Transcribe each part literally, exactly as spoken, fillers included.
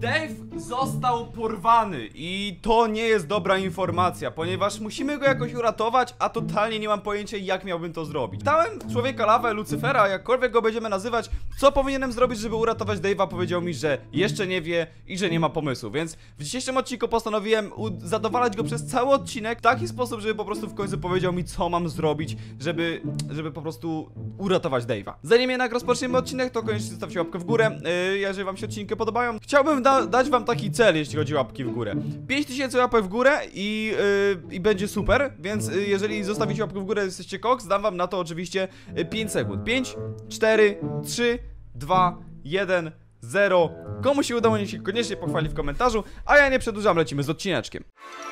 Dave został porwany i to nie jest dobra informacja, ponieważ musimy go jakoś uratować, a totalnie nie mam pojęcia, jak miałbym to zrobić. Pytałem człowieka lawę, Lucyfera, jakkolwiek go będziemy nazywać, co powinienem zrobić, żeby uratować Dave'a. Powiedział mi, że jeszcze nie wie i że nie ma pomysłu, więc w dzisiejszym odcinku postanowiłem zadowalać go przez cały odcinek w taki sposób, żeby po prostu w końcu powiedział mi, co mam zrobić, żeby, żeby po prostu uratować Dave'a. Zanim jednak rozpoczniemy odcinek, to koniecznie zostawcie łapkę w górę, yy, jeżeli wam się odcinki podobają. Chciałbym da dać wam taki cel, jeśli chodzi o łapki w górę. pięć tysięcy łapek w górę i, yy, i będzie super, więc yy, jeżeli zostawicie łapkę w górę, jesteście koks, dam wam na to oczywiście yy, pięć sekund. pięć, cztery, trzy, dwa, jeden, zero. Komu się udało, niech się koniecznie pochwali w komentarzu, a ja nie przedłużam, lecimy z odcineczkiem.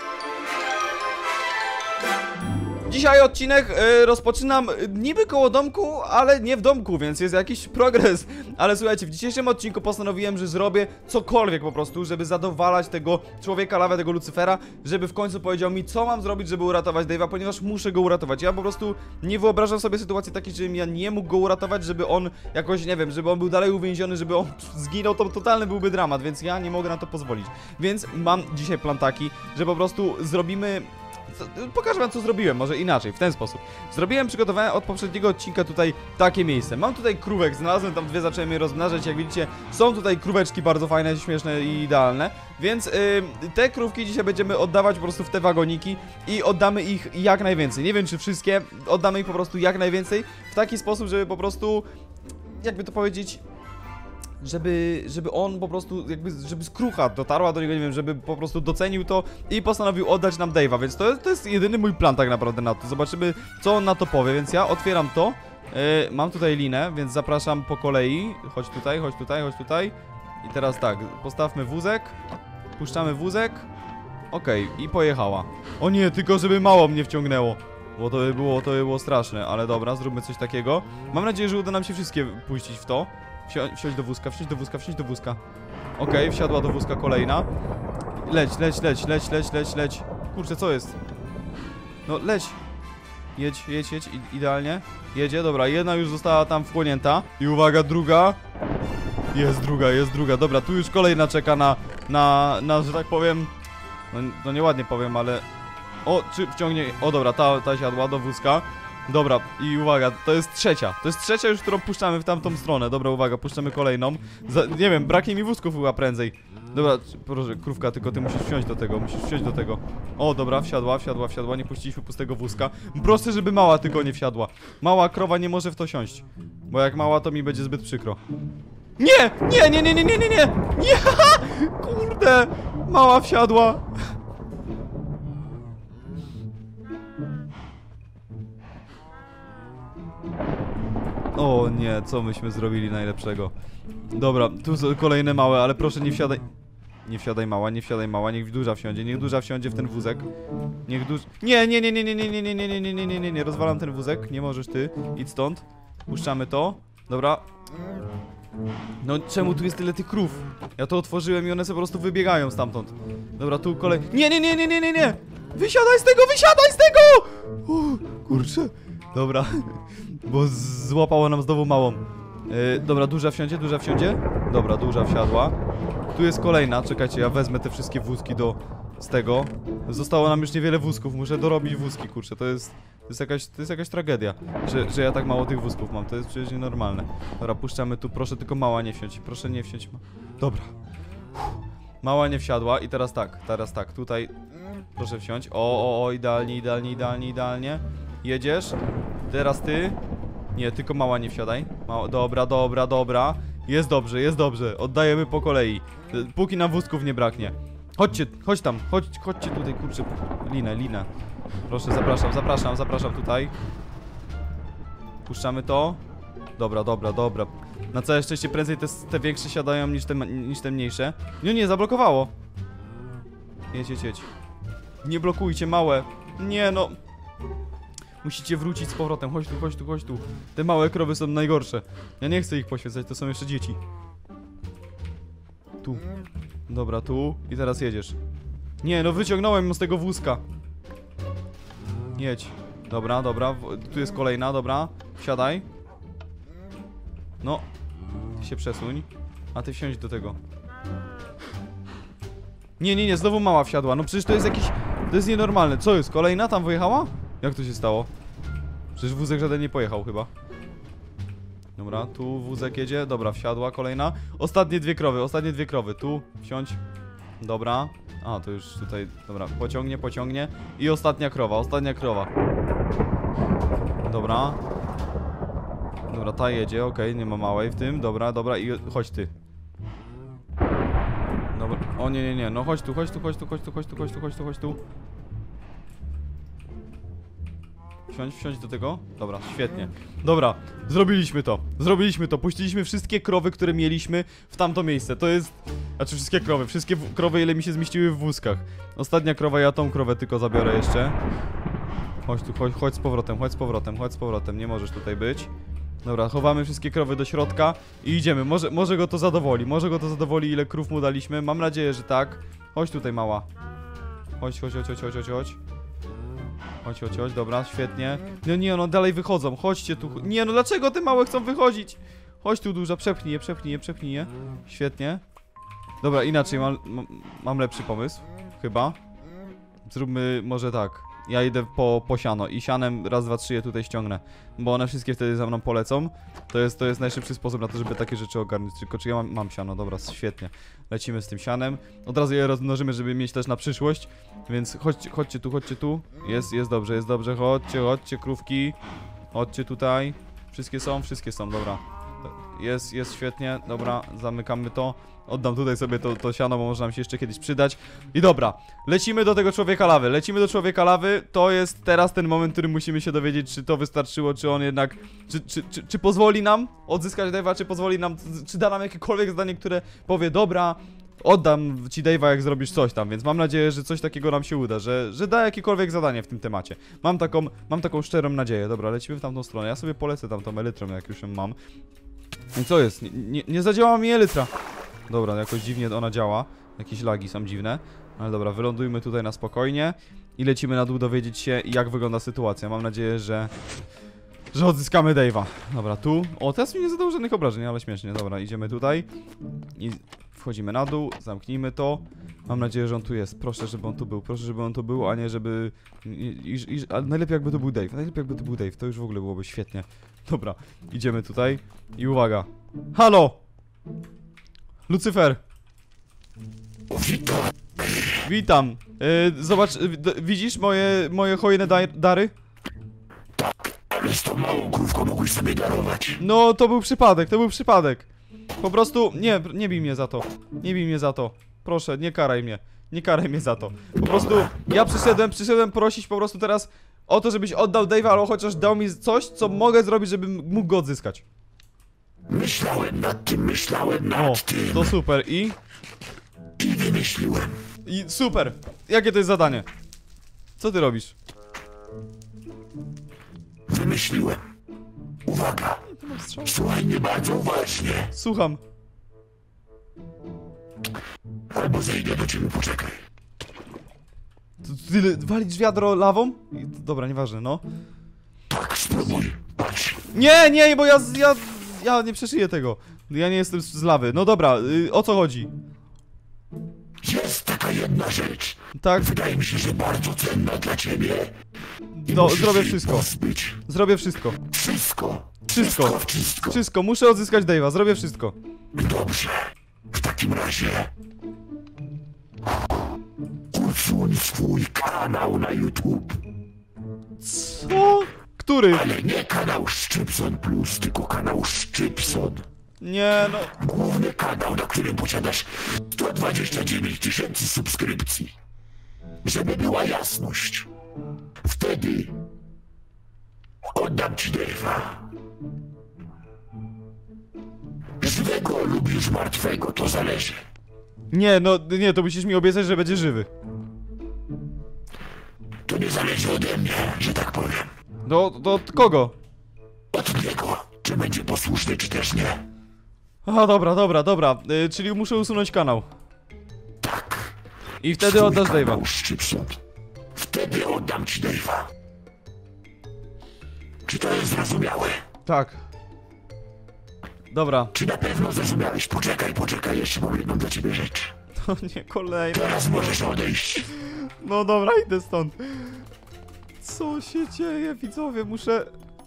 Dzisiaj odcinek y, rozpoczynam y, niby koło domku, ale nie w domku, więc jest jakiś progres. Ale słuchajcie, w dzisiejszym odcinku postanowiłem, że zrobię cokolwiek po prostu, żeby zadowalać tego człowieka lawę, tego Lucyfera, żeby w końcu powiedział mi, co mam zrobić, żeby uratować Dave'a, ponieważ muszę go uratować. Ja po prostu nie wyobrażam sobie sytuacji takiej, żebym ja nie mógł go uratować, żeby on jakoś, nie wiem, żeby on był dalej uwięziony, żeby on zginął, to totalny byłby dramat, więc ja nie mogę na to pozwolić. Więc mam dzisiaj plan taki, że po prostu zrobimy... Pokażę wam, co zrobiłem, może inaczej, w ten sposób. Zrobiłem, przygotowałem od poprzedniego odcinka tutaj takie miejsce. Mam tutaj krówek, znalazłem tam dwie, zacząłem je rozmnażać. Jak widzicie, są tutaj króweczki bardzo fajne, śmieszne i idealne. Więc yy, te krówki dzisiaj będziemy oddawać po prostu w te wagoniki i oddamy ich jak najwięcej. Nie wiem, czy wszystkie, oddamy ich po prostu jak najwięcej w taki sposób, żeby po prostu, jakby to powiedzieć... Żeby, żeby on po prostu, jakby, żeby skrucha dotarła do niego, nie wiem, żeby po prostu docenił to i postanowił oddać nam Dave'a, więc to, to jest jedyny mój plan tak naprawdę na to. Zobaczymy, co on na to powie, więc ja otwieram to. Yy, mam tutaj linę, więc zapraszam po kolei. Chodź tutaj, chodź tutaj, chodź tutaj. I teraz tak, postawmy wózek. Puszczamy wózek. Okej, okay, i pojechała. O nie, tylko żeby mało mnie wciągnęło. Bo to by było, to by było straszne, ale dobra, zróbmy coś takiego. Mam nadzieję, że uda nam się wszystkie puścić w to. Wsi wsiąść do wózka, wsiąść do wózka, wsiąść do wózka. Okej, okay, wsiadła do wózka kolejna. Leć, leć, leć, leć, leć, leć, leć. Kurczę, co jest? No, leć. Jedź, jedź, jedź, I idealnie. Jedzie, dobra, jedna już została tam wchłonięta. I uwaga, druga. Jest druga, jest druga. Dobra, tu już kolejna czeka na, na, na, że tak powiem... No, no nieładnie powiem, ale... O, czy wciągnie... O, dobra, ta, ta siadła do wózka. Dobra, i uwaga, to jest trzecia. To jest trzecia już, którą puszczamy w tamtą stronę. Dobra, uwaga, puszczamy kolejną. Za, nie wiem, braknie mi wózków chyba prędzej. Dobra, proszę, krówka, tylko ty musisz wsiąść do tego, musisz wsiąść do tego. O, dobra, wsiadła, wsiadła, wsiadła, nie puściliśmy pustego wózka. Proszę, żeby mała tylko nie wsiadła. Mała krowa nie może w to siąść. Bo jak mała, to mi będzie zbyt przykro. Nie! Nie, nie, nie, nie, nie, nie, nie! Nie! Kurde! Mała wsiadła. O nie, co myśmy zrobili najlepszego. Dobra, tu są kolejne małe, ale proszę nie wsiadaj. Nie wsiadaj mała, nie wsiadaj mała, niech duża wsiądzie, niech duża wsiądzie w ten wózek. Niech duż... Nie, nie, nie, nie, nie, nie, nie, nie, nie, nie, nie, nie, nie, nie, nie, rozwalam ten wózek, nie możesz ty, idź stąd. Puszczamy to, dobra. No czemu tu jest tyle tych krów? Ja to otworzyłem i one sobie po prostu wybiegają stamtąd. Dobra, tu kolej... Nie, nie, nie, nie, nie, nie, nie! Wysiadaj z tego, wysiadaj z tego! Uuu, kurczę. Dobra, bo złapało nam znowu małą. Yy, dobra, duża wsiądzie, duża wsiądzie. Dobra, duża wsiadła. Tu jest kolejna, czekajcie, ja wezmę te wszystkie wózki do... z tego. Zostało nam już niewiele wózków, muszę dorobić wózki, kurczę, to jest... To jest jakaś, to jest jakaś tragedia, że, że ja tak mało tych wózków mam, to jest przecież nienormalne. Dobra, puszczamy tu, proszę tylko mała nie wsiąść, proszę nie wsiąść. Dobra. Uff. Mała nie wsiadła i teraz tak, teraz tak, tutaj... Proszę wsiąść, o, o, o, idealnie, idealnie, idealnie, idealnie. Jedziesz, teraz ty. Nie, tylko mała nie wsiadaj. Mała, dobra, dobra, dobra. Jest dobrze, jest dobrze, oddajemy po kolei. Póki nam wózków nie braknie. Chodźcie, chodź tam, chodź, chodźcie tutaj, kurczę. Linę, linę. Proszę, zapraszam, zapraszam, zapraszam tutaj. Puszczamy to. Dobra, dobra, dobra. Na całe szczęście prędzej te, te większe siadają niż te, niż te mniejsze. Nie, nie, zablokowało. Jedź, jedź, jedź. Nie blokujcie, małe. Nie, no. Musicie wrócić z powrotem, chodź tu, chodź tu, chodź tu. Te małe krowy są najgorsze. Ja nie chcę ich poświęcać, to są jeszcze dzieci. Tu. Dobra, tu. I teraz jedziesz. Nie, no wyciągnąłem ją z tego wózka. Jedź. Dobra, dobra, tu jest kolejna, dobra. Wsiadaj. No. Ty się przesuń. A ty wsiądź do tego. Nie, nie, nie, znowu mała wsiadła. No przecież to jest jakiś... To jest nienormalne. Co jest? Kolejna tam wyjechała? Jak to się stało? Przecież wózek żaden nie pojechał chyba. Dobra, tu wózek jedzie. Dobra, wsiadła kolejna. Ostatnie dwie krowy, ostatnie dwie krowy. Tu, wsiądź. Dobra. A, to już tutaj... Dobra, pociągnie, pociągnie. I ostatnia krowa, ostatnia krowa. Dobra. Dobra, ta jedzie, okej, okay, nie ma małej w tym. Dobra, dobra i chodź ty. Dobra, o nie, nie, nie, no chodź tu, chodź tu, chodź tu, chodź tu, chodź tu, chodź tu, chodź tu, chodź tu. Wsiądź, wsiądź do tego. Dobra, świetnie. Dobra, zrobiliśmy to. Zrobiliśmy to. Puściliśmy wszystkie krowy, które mieliśmy w tamto miejsce. To jest... Znaczy wszystkie krowy. Wszystkie krowy, ile mi się zmieściły w wózkach. Ostatnia krowa, ja tą krowę tylko zabiorę jeszcze. Chodź tu, chodź, chodź z powrotem, chodź z powrotem, chodź z powrotem. Nie możesz tutaj być. Dobra, chowamy wszystkie krowy do środka i idziemy. Może, może go to zadowoli. Może go to zadowoli, ile krów mu daliśmy. Mam nadzieję, że tak. Chodź tutaj, mała. Chodź, chodź, chodź, chodź, chodź, chodź, chodź. Chodź, chodź, chodź, dobra, świetnie. No nie, no dalej wychodzą, chodźcie tu. Nie, no dlaczego te małe chcą wychodzić? Chodź tu, duża, przepchnij je, przepchnij je, przepchnij je. Świetnie. Dobra, inaczej, mam, mam, mam lepszy pomysł. Chyba. Zróbmy może tak. Ja idę po, po siano i sianem raz, dwa, trzy je tutaj ściągnę. Bo one wszystkie wtedy za mną polecą. To jest, to jest najszybszy sposób na to, żeby takie rzeczy ogarnąć. Tylko czy ja mam, mam siano, dobra, świetnie. Lecimy z tym sianem. Od razu je rozmnożymy, żeby mieć też na przyszłość. Więc chodźcie, chodźcie tu, chodźcie tu. Jest, jest dobrze, jest dobrze, chodźcie, chodźcie, krówki. Chodźcie tutaj. Wszystkie są, wszystkie są, dobra. Jest, jest świetnie, dobra, zamykamy to. Oddam tutaj sobie to, to siano, bo może nam się jeszcze kiedyś przydać. I dobra, lecimy do tego człowieka lawy. Lecimy do człowieka lawy. To jest teraz ten moment, w którym musimy się dowiedzieć, czy to wystarczyło, czy on jednak... Czy, czy, czy, czy pozwoli nam odzyskać Dave'a, czy pozwoli nam... Czy da nam jakiekolwiek zdanie, które powie, dobra, oddam ci Dave'a, jak zrobisz coś tam. Więc mam nadzieję, że coś takiego nam się uda, że, że da jakiekolwiek zadanie w tym temacie. Mam taką, mam taką szczerą nadzieję. Dobra, lecimy w tamtą stronę. Ja sobie polecę tamtą elytrą, jak już ją mam. I co jest? Nie, nie, nie zadziałała mi elytra. Dobra, jakoś dziwnie ona działa. Jakieś lagi są dziwne. Ale dobra, wylądujmy tutaj na spokojnie. I lecimy na dół dowiedzieć się, jak wygląda sytuacja. Mam nadzieję, że... Że odzyskamy Dave'a. Dobra, tu... O, teraz mi nie zadał żadnych obrażeń, ale śmiesznie. Dobra, idziemy tutaj. I wchodzimy na dół, zamknijmy to. Mam nadzieję, że on tu jest. Proszę, żeby on tu był. Proszę, żeby on tu był, a nie żeby... I, i, i, ale najlepiej jakby to był Dave. Najlepiej jakby to był Dave. To już w ogóle byłoby świetnie. Dobra, idziemy tutaj. I uwaga. Halo! Lucyfer! Witam. Witam. Yy, zobacz, yy, widzisz moje, moje hojne da dary? Tak, ale z tą małą krówką mogłeś sobie darować. No, to był przypadek, to był przypadek. Po prostu, nie, nie bij mnie za to. Nie bij mnie za to. Proszę, nie karaj mnie. Nie karaj mnie za to. Po prostu, ja przyszedłem, przyszedłem prosić po prostu teraz o to, żebyś oddał Dave'a, albo chociaż dał mi coś, co mogę zrobić, żebym mógł go odzyskać. Myślałem nad tym, myślałem nad O, tym. to super. I? I wymyśliłem. I super. Jakie to jest zadanie? Co ty robisz? Wymyśliłem. Uwaga. Słuchaj mnie bardzo uważnie. Słucham. Albo zejdę do ciebie, poczekaj. Ty walić wiadro lawą? I- Dobra, nieważne, no. Tak, spróbuj. Patrz. Nie, nie, bo ja, ja, ja nie przeszyję tego. Ja nie jestem z, z lawy. No dobra, y, o co chodzi? Jest taka jedna rzecz. Tak, Wydaje mi się, że bardzo cenna dla ciebie. I no, musisz zrobię jej wszystko. pozbyć. Zrobię wszystko. Wszystko. Wszystko. Wszystko. Wszystko, muszę odzyskać Dave'a, zrobię wszystko. Dobrze. W takim razie... Usuń swój kanał na YouTube. Co? Który? Ale nie kanał Szczypson Plus, tylko kanał Szczypson. Nie, no. Główny kanał, na którym posiadasz sto dwadzieścia dziewięć tysięcy subskrypcji. Żeby była jasność. Wtedy... oddam ci Dave'a. Żywego lubisz martwego, to zależy. Nie, no, nie, to musisz mi obiecać, że będzie żywy. To nie zależy ode mnie, że tak powiem. Do, do, od kogo? Od niego, czy będzie posłuszny, czy też nie. Aha, dobra, dobra, dobra. Y, czyli muszę usunąć kanał. Tak. I wtedy oddasz Dave'a. Kanał Szczypson. Wtedy oddam ci Dave'a. Czy to jest zrozumiałe? Tak. Dobra. Czy na pewno zrozumiałeś? Poczekaj, poczekaj, jeszcze mam jedną dla ciebie rzecz. To nie kolejne. Teraz możesz odejść. No dobra, idę stąd. Co się dzieje, widzowie? Muszę...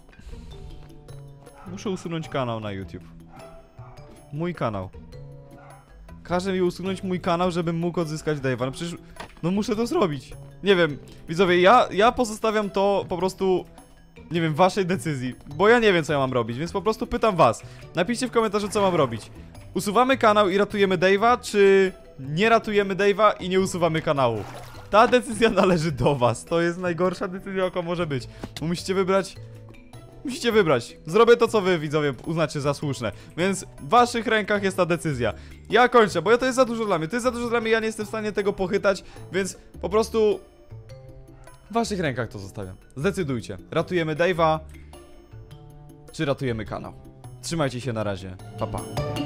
Muszę usunąć kanał na YouTube. Mój kanał. Każe mi usunąć mój kanał, żebym mógł odzyskać Dave'a. No przecież... No muszę to zrobić. Nie wiem, widzowie, ja, ja pozostawiam to po prostu... Nie wiem, waszej decyzji. Bo ja nie wiem, co ja mam robić, więc po prostu pytam was. Napiszcie w komentarzu, co mam robić. Usuwamy kanał i ratujemy Dave'a, czy nie ratujemy Dave'a i nie usuwamy kanału? Ta decyzja należy do was. To jest najgorsza decyzja, jaka może być. Bo musicie wybrać... Musicie wybrać. Zrobię to, co wy, widzowie, uznacie za słuszne. Więc w waszych rękach jest ta decyzja. Ja kończę, bo to jest za dużo dla mnie. To jest za dużo dla mnie, ja nie jestem w stanie tego pochytać, więc po prostu... W waszych rękach to zostawiam. Zdecydujcie. Ratujemy Dave'a, czy ratujemy kanał? Trzymajcie się, na razie. Pa, pa.